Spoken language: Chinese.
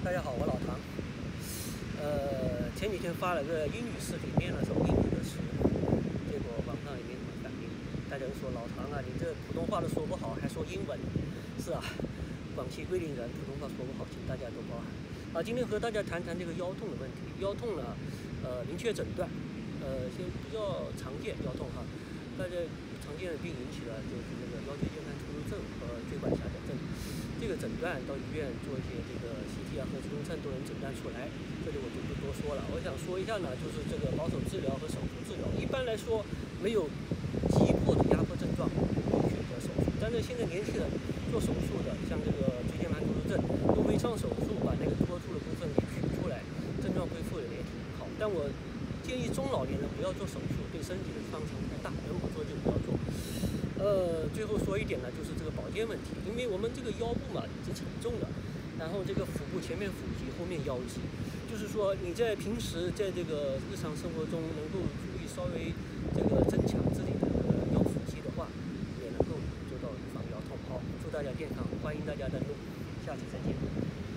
大家好，我老唐。前几天发了个英语视频，练了首英语的词，结果网上也没什么反应，大家都说老唐啊，你这普通话都说不好，还说英文。是啊，广西桂林人普通话说不好，请大家多包涵。今天和大家谈谈这个腰痛的问题。腰痛呢，明确诊断，现在比较常见腰痛哈，大家常见的病引起了就是那个腰椎间盘突出症和椎管狭窄症。这个诊断到医院做一些这个 CT 和磁共振都能诊断出来，这里我就不多说了。我想说一下呢，就是这个保守治疗和手术治疗。一般来说，没有急迫的压迫症状，不选择手术。但是现在年轻人做手术的，像这个椎间盘突出症，用微创手术把那个脱出的部分给取出来，症状恢复的也挺好。但我建议中老年人不要做手术，对身体的创伤太大，能不做就不要做。最后说一点呢，就是这个保健问题，因为我们这个腰部嘛是沉重的，然后这个腹部前面腹肌，后面腰肌，就是说你在平时在这个日常生活中能够注意稍微这个增强自己的腰腹肌的话，也能够做到预防腰痛。好，祝大家健康，欢迎大家登录，下次再见。